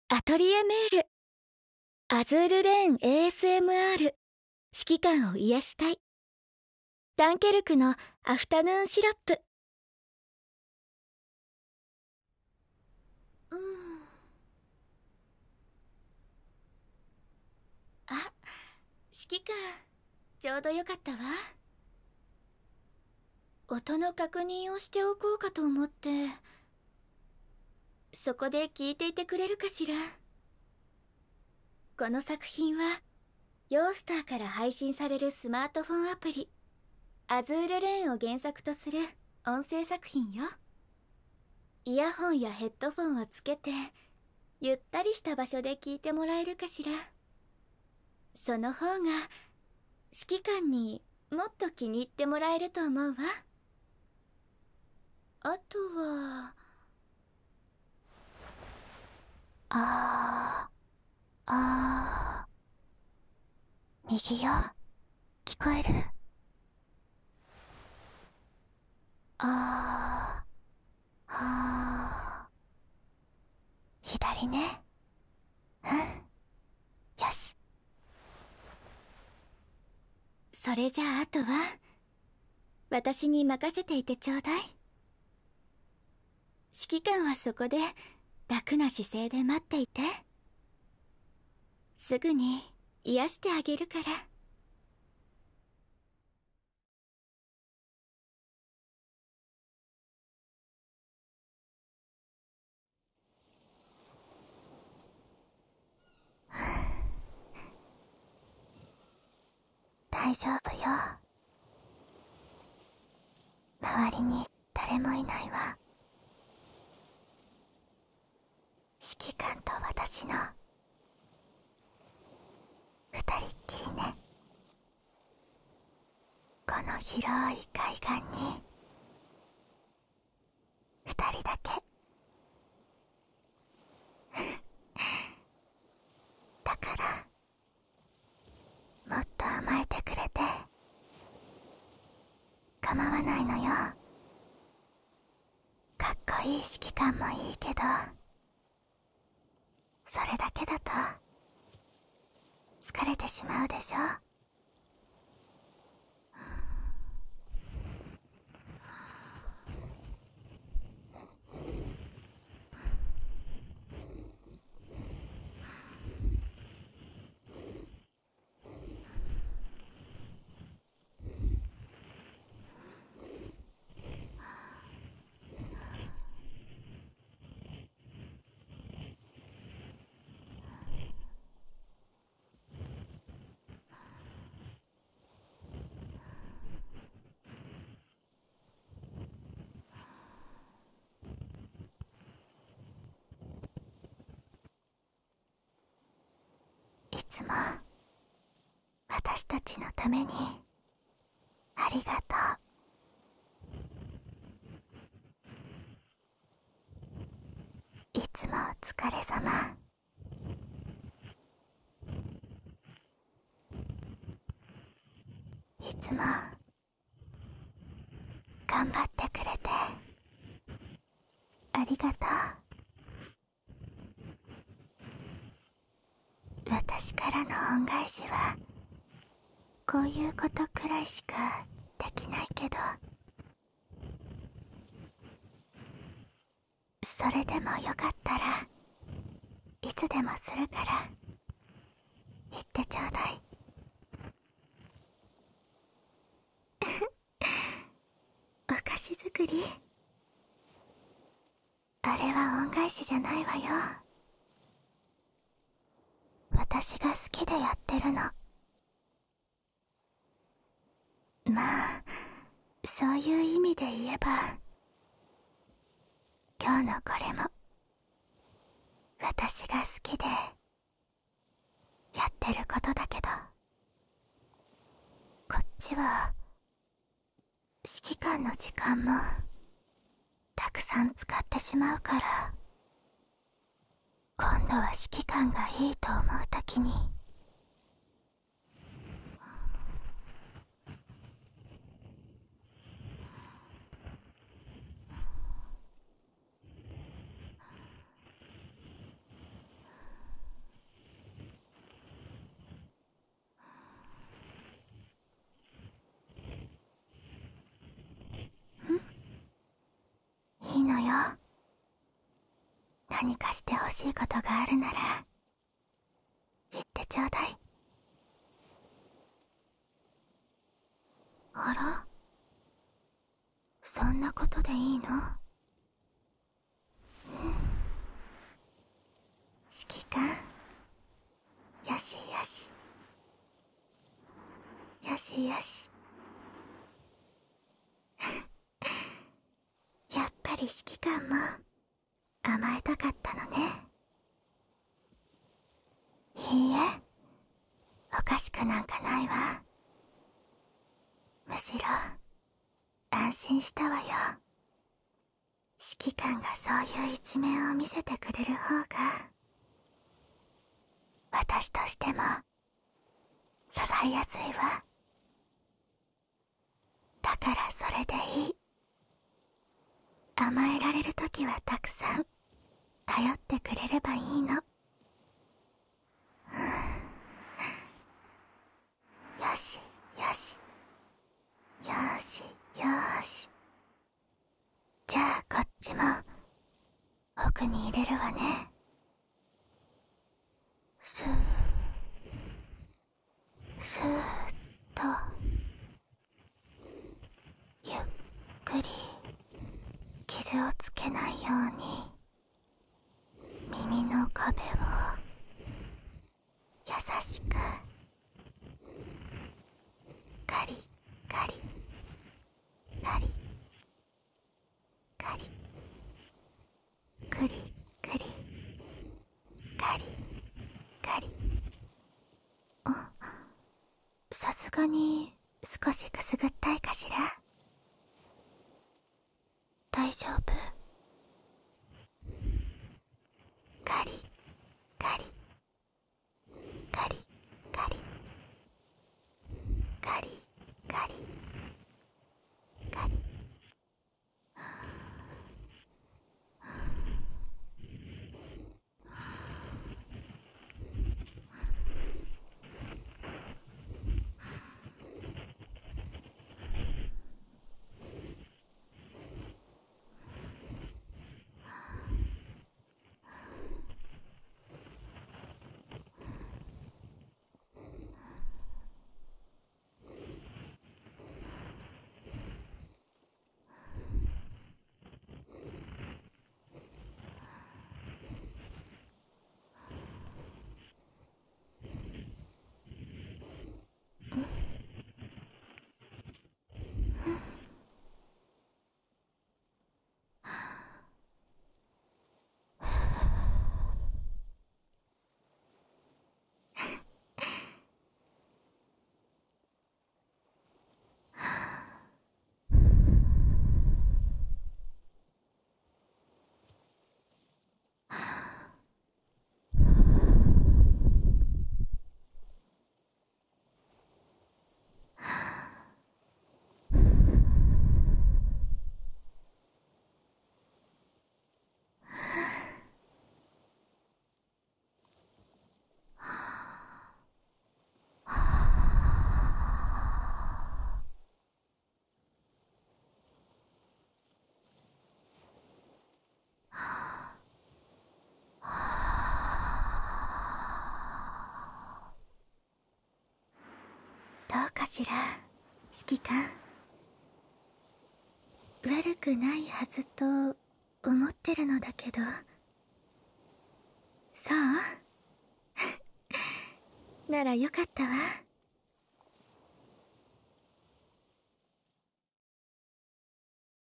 アトリエメール。アズールレーン ASMR。指揮官を癒したい。ダンケルクのアフタヌーンシロップ。あ、指揮官、ちょうどよかったわ。音の確認をしておこうかと思って。そこで聞いていてくれるかしら。この作品はヨースターから配信されるスマートフォンアプリアズールレーンを原作とする音声作品よ。イヤホンやヘッドフォンをつけてゆったりした場所で聞いてもらえるかしら。その方が指揮官にもっと気に入ってもらえると思うわ。あとは右よ、聞こえる？左ね。よし。それじゃあ、あとは私に任せていてちょうだい。指揮官はそこで楽な姿勢で待っていて。すぐに癒してあげるから。大丈夫よ。周りに誰もいないわ。指揮官と私の二人っきりね。この広い海岸に二人だけ。だからもっと甘えてくれて構わないのよ。かっこいい指揮官もいいけど、それだけだと疲れてしまうでしょ。いつも私たちのためにありがとう。いつもお疲れ様。いつも頑張ってくれてありがとう。私からの恩返しはこういうことくらいしかできないけど、それでもよかったらいつでもするから言ってちょうだい。お菓子作り、あれは恩返しじゃないわよ。私が好きでやってるの。まあそういう意味で言えば今日のこれも私が好きでやってることだけど、こっちは指揮官の時間もたくさん使ってしまうから、今度は指揮官がいいと思うときに何かしてほしいことがあるなら言ってちょうだい。あら、そんなことでいいの？指揮官、よしよし、よしよし。やっぱり指揮官も甘えたかったのね。いいえ、おかしくなんかないわ。むしろ安心したわよ。指揮官がそういう一面を見せてくれる方が私としても支えやすいわ。だからそれでいい。甘えられるときはたくさん頼ってくれればいいの。よしよし、よしよし。じゃあこっちも奥に入れるわね。スースーッとゆっくり傷をつけないように耳の壁を優しくガリガリガリガリグリグリガリガリ。あ、さすがに少しくすぐったいかしら。大丈夫？ガリガリガリガリガリガリガリ。どうかしら、指揮官。悪くないはずと思ってるのだけど。そうならよかったわ。